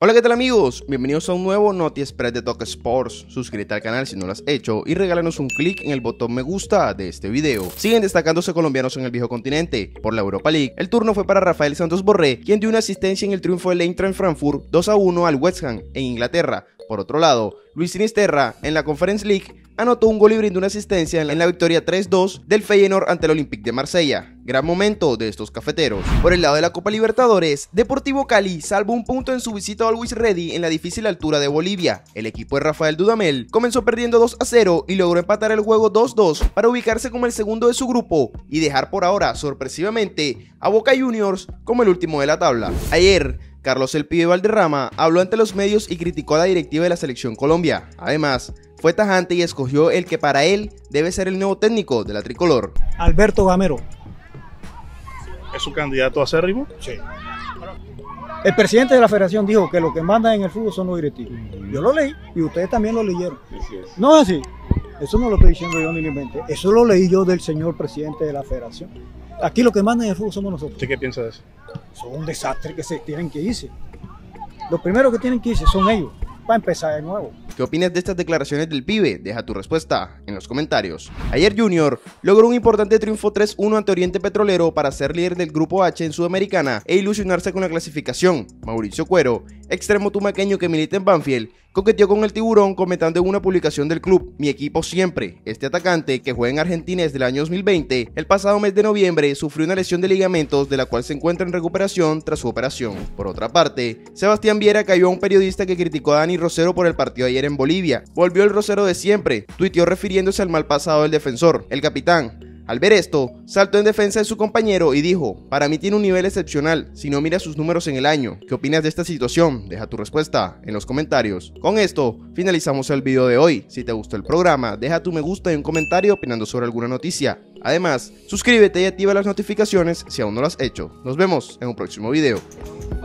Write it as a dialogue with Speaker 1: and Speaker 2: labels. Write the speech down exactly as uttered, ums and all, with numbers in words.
Speaker 1: Hola, ¿qué tal amigos? Bienvenidos a un nuevo Noti Spread de Talk Sports. Suscríbete al canal si no lo has hecho y regálanos un clic en el botón me gusta de este video. Siguen destacándose colombianos en el viejo continente. Por la Europa League, el turno fue para Rafael Santos Borré, quien dio una asistencia en el triunfo del Eintracht Frankfurt dos a uno al West Ham en Inglaterra. Por otro lado, Luis Sinisterra en la Conference League anotó un gol y brindó una asistencia en la victoria tres dos del Feyenoord ante el Olympique de Marsella. Gran momento de estos cafeteros. Por el lado de la Copa Libertadores, Deportivo Cali salvó un punto en su visita a Always Ready en la difícil altura de Bolivia. El equipo de Rafael Dudamel comenzó perdiendo dos a cero y logró empatar el juego dos dos para ubicarse como el segundo de su grupo y dejar por ahora, sorpresivamente, a Boca Juniors como el último de la tabla. Ayer, Carlos El Pibe Valderrama habló ante los medios y criticó a la directiva de la Selección Colombia. Además, fue tajante y escogió el que para él debe ser el nuevo técnico de la tricolor.
Speaker 2: Alberto Gamero.
Speaker 3: ¿Es su candidato acérrimo?
Speaker 2: Sí. El presidente de la federación dijo que lo que mandan en el fútbol son los directivos. Yo lo leí y ustedes también lo leyeron. No es así. Eso no lo estoy diciendo yo ni lo inventé. Eso lo leí yo del señor presidente de la federación. Aquí lo que mandan en el fútbol somos nosotros.
Speaker 3: ¿Usted qué piensa de eso?
Speaker 2: Son un desastre que se tienen que irse. Los primeros que tienen que irse son ellos, para empezar de nuevo.
Speaker 1: ¿Qué opinas de estas declaraciones del pibe? Deja tu respuesta en los comentarios. Ayer Junior logró un importante triunfo tres uno ante Oriente Petrolero para ser líder del grupo H en Sudamericana e ilusionarse con la clasificación. Mauricio Cuero, extremo tumaqueño que milita en Banfield, coqueteó con el tiburón comentando en una publicación del club: mi equipo siempre. Este atacante, que juega en Argentina desde el año dos mil veinte, el pasado mes de noviembre sufrió una lesión de ligamentos de la cual se encuentra en recuperación tras su operación. Por otra parte, Sebastián Viera cayó a un periodista que criticó a Dani Rosero por el partido de ayer en Bolivia. Volvió el Rosero de siempre, tuiteó refiriéndose al mal pasado del defensor. El capitán, al ver esto, saltó en defensa de su compañero y dijo: para mí tiene un nivel excepcional, si no mira sus números en el año. ¿Qué opinas de esta situación? Deja tu respuesta en los comentarios. Con esto, finalizamos el video de hoy. Si te gustó el programa, deja tu me gusta y un comentario opinando sobre alguna noticia. Además, suscríbete y activa las notificaciones si aún no lo has hecho. Nos vemos en un próximo video.